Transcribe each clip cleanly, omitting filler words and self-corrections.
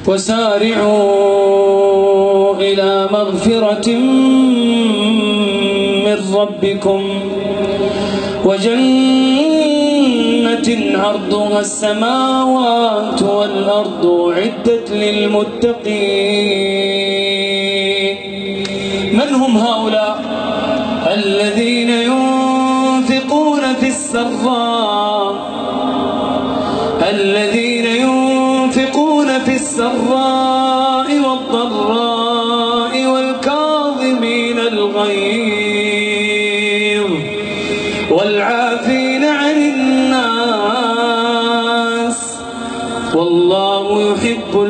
وسارعوا إلى مغفرة من ربكم وجنة عرضها السماوات والأرض أعدت للمتقين. من هم هؤلاء؟ الذين ينفقون في السراء والضراء والكاظمين الغيظ والعافين عن الناس والله يحب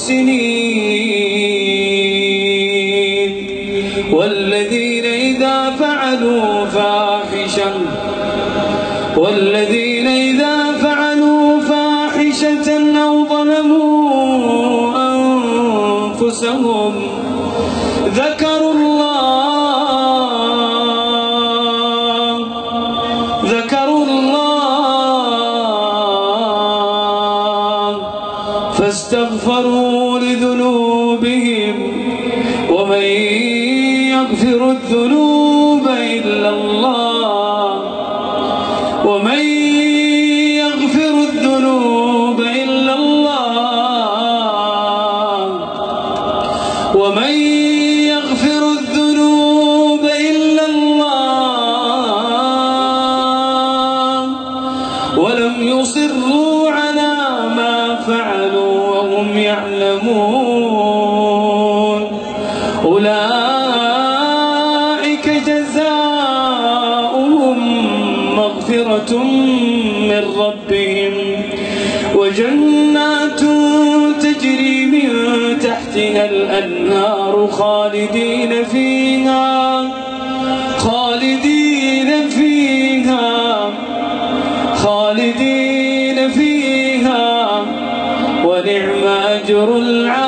المحسنين. والذين إذا فعلوا فاحشة أو ظلموا أنفسهم ذكروا الله فاستغفروا لذنوبهم ومن يغفر الذنوب إلا الله ولم يصروا على ما فعلوا وهم يعلمون أولئك جزاؤهم مغفرة من ربهم وجنات تجري من تحتها الأنهار خالدين فيها ونعم أجر العاملين.